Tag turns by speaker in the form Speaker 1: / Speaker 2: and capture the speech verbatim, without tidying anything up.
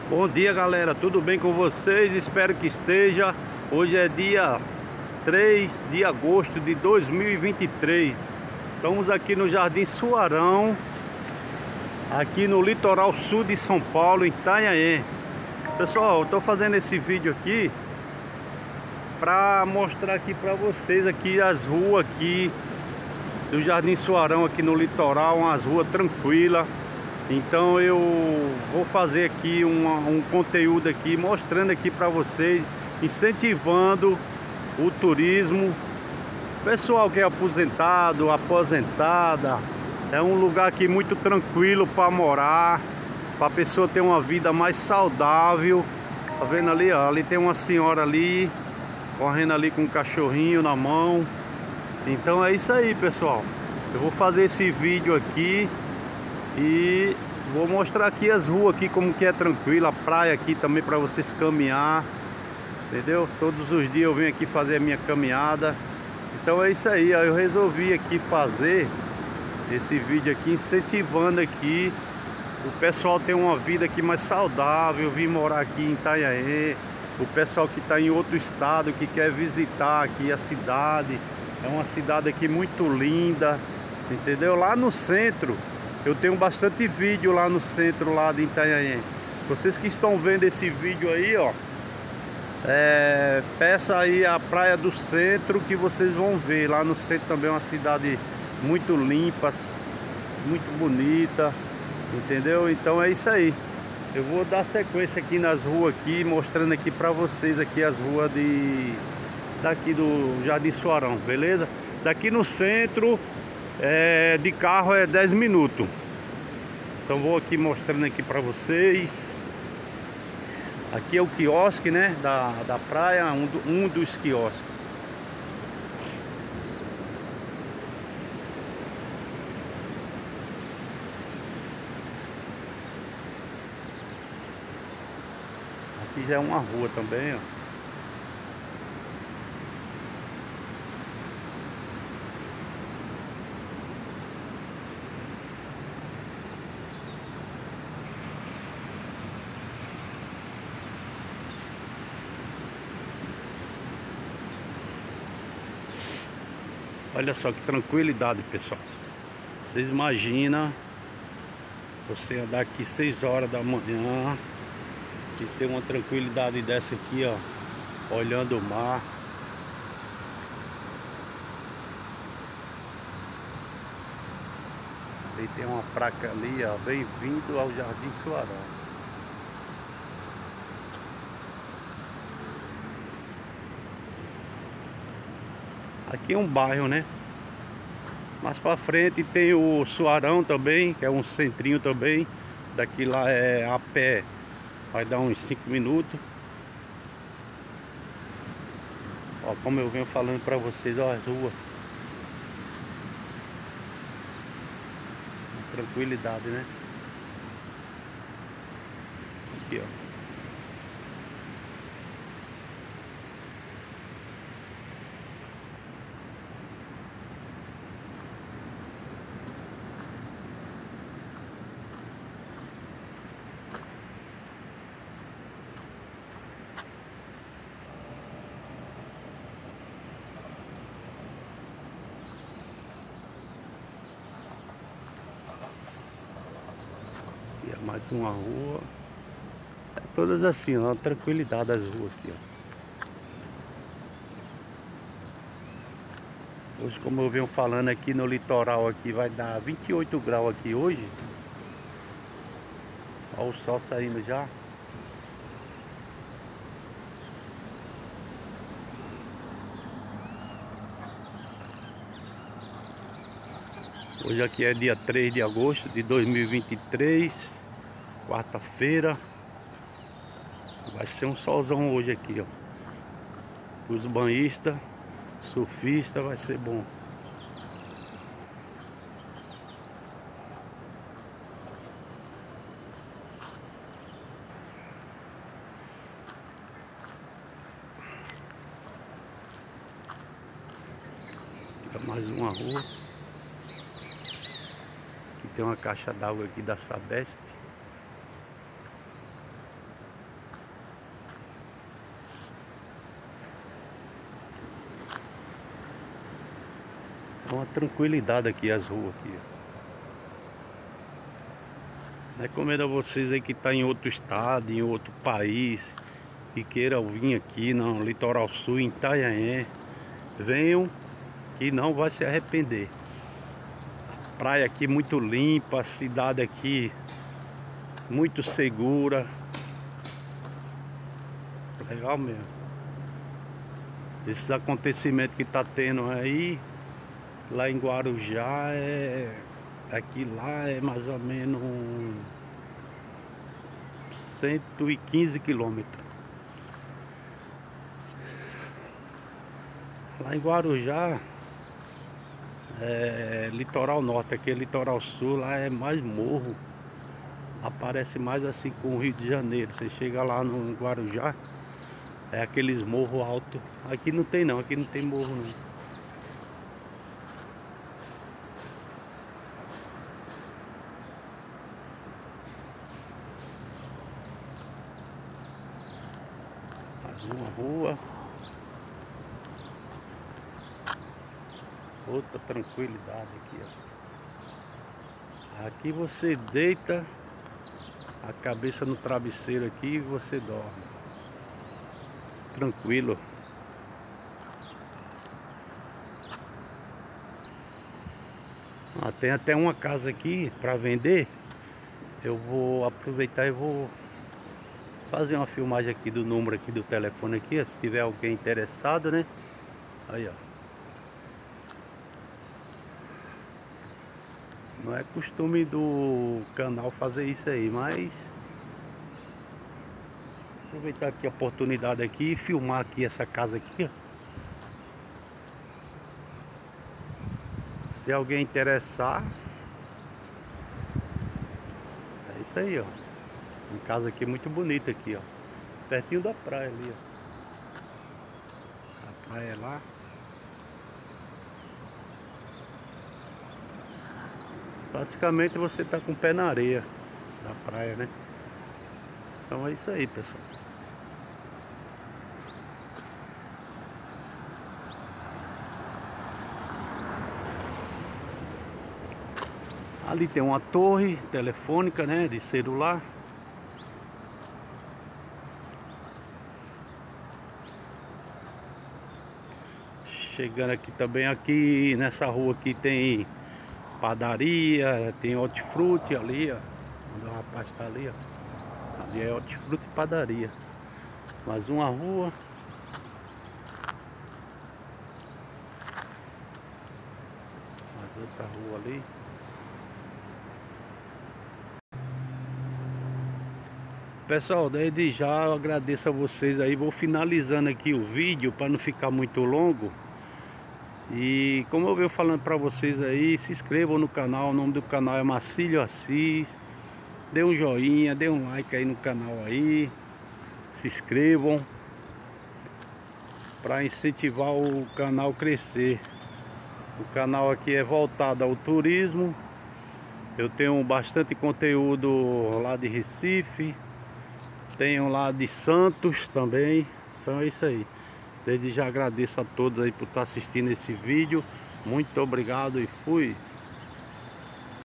Speaker 1: Bom dia, galera, tudo bem com vocês? Espero que esteja. Hoje é dia três de agosto de dois mil e vinte e três. Estamos aqui no Jardim Suarão, aqui no litoral sul de São Paulo, em Itanhaém. Pessoal, eu estou fazendo esse vídeo aqui para mostrar aqui para vocês aqui as ruas aqui do Jardim Suarão, aqui no litoral, umas ruas tranquilas. Então eu vou fazer aqui uma, um conteúdo aqui mostrando aqui para vocês, incentivando o turismo. Pessoal que é aposentado, aposentada, é um lugar aqui muito tranquilo para morar, para a pessoa ter uma vida mais saudável. Tá vendo ali, ó, ali tem uma senhora ali correndo ali com um cachorrinho na mão. Então é isso aí, pessoal. Eu vou fazer esse vídeo aqui e vou mostrar aqui as ruas aqui, como que é tranquila, a praia aqui também para vocês caminhar, entendeu? Todos os dias eu venho aqui fazer a minha caminhada. Então é isso aí, eu resolvi aqui fazer esse vídeo aqui, incentivando aqui o pessoal ter uma vida aqui mais saudável. Eu vim morar aqui em Itanhaém. O pessoal que está em outro estado, que quer visitar aqui a cidade, é uma cidade aqui muito linda, entendeu? Lá no centro eu tenho bastante vídeo lá no centro lá de Itanhaém. Vocês que estão vendo esse vídeo aí, ó, é, peça aí a praia do centro, que vocês vão ver. Lá no centro também é uma cidade muito limpa, muito bonita, entendeu? Então é isso aí. Eu vou dar sequência aqui nas ruas aqui, mostrando aqui pra vocês aqui as ruas de daqui do Jardim Suarão, beleza? Daqui no centro, é, de carro é dez minutos. Então vou aqui mostrando aqui pra vocês. Aqui é o quiosque, né, da, da praia, um, do, um dos quiosques. Aqui já é uma rua também, ó. Olha só que tranquilidade, pessoal. Vocês imaginam você andar aqui seis horas da manhã e ter uma tranquilidade dessa aqui, ó, olhando o mar. Ali tem uma placa ali, ó, bem-vindo ao Jardim Suarão. Aqui é um bairro, né? Mais pra frente tem o Suarão também, que é um centrinho também. Daqui lá é a pé, vai dar uns cinco minutos. Ó, como eu venho falando pra vocês, ó, as ruas. Tranquilidade, né? Aqui, ó. Mais uma rua. É todas assim, ó, tranquilidade das ruas aqui, ó. Hoje, como eu venho falando aqui no litoral aqui, vai dar vinte e oito graus aqui hoje. Olha o sol saindo já. Hoje aqui é dia três de agosto de dois mil e vinte e três, quarta-feira. Vai ser um solzão hoje aqui, ó. Os banhistas, surfistas, vai ser bom. Aqui é mais uma rua. Aqui tem uma caixa d'água aqui da Sabesp. É uma tranquilidade aqui as ruas aqui. Recomendo a vocês aí que tá em outro estado, em outro país, e queiram vir aqui no Litoral Sul, em Itanhaém, venham que não vai se arrepender. A praia aqui muito limpa, a cidade aqui muito segura. Legal mesmo. Esses acontecimentos que tá tendo aí lá em Guarujá é... Aqui lá é mais ou menos cento e quinze quilômetros. Lá em Guarujá é litoral norte, aqui é litoral sul, lá é mais morro. Aparece mais assim com o Rio de Janeiro. Você chega lá no Guarujá, é aqueles morros altos. Aqui não tem não, aqui não tem morro não. Mais uma rua. Outra tranquilidade aqui, ó. Aqui você deita a cabeça no travesseiro aqui e você dorme. Tranquilo. Ah, tem até uma casa aqui para vender. Eu vou aproveitar e vou fazer uma filmagem aqui do número aqui do telefone aqui, se tiver alguém interessado, né? Aí, ó. Não é costume do canal fazer isso aí, mas aproveitar aqui a oportunidade aqui e filmar aqui essa casa aqui, ó. Se alguém interessar, é isso aí, ó. Uma casa aqui muito bonita aqui, ó. Pertinho da praia ali, ó. A praia é lá. Praticamente você tá com o pé na areia da praia, né? Então é isso aí, pessoal. Ali tem uma torre telefônica, né, de celular. Chegando aqui também, aqui nessa rua aqui tem padaria, tem hortifruti ali, ó. Onde o rapaz tá ali, ó. Ali é hortifruti e padaria. Mais uma rua. Mais outra rua ali. Pessoal, desde já eu agradeço a vocês aí. Vou finalizando aqui o vídeo para não ficar muito longo. E como eu venho falando para vocês aí, se inscrevam no canal. O nome do canal é Marcílio Assis. Dê um joinha, dê um like aí no canal aí. Se inscrevam para incentivar o canal a crescer. O canal aqui é voltado ao turismo. Eu tenho bastante conteúdo lá de Recife. Tenho lá de Santos também. Então é isso aí. Desde já agradeço a todos aí por estar assistindo esse vídeo. Muito obrigado e fui.